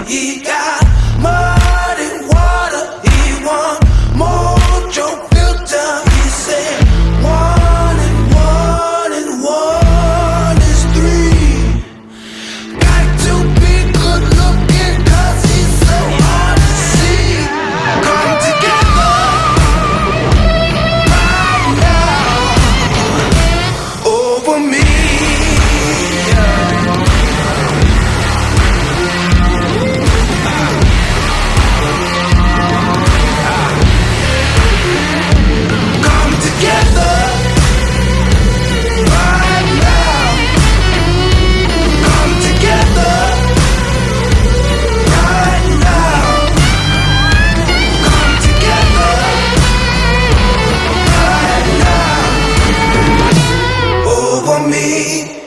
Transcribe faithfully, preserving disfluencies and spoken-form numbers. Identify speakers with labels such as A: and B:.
A: He got mud and water. He want mojo filter. He said one and one and one is three. Got to be good looking 'cause he's so hard to see. Come together right now over me. Me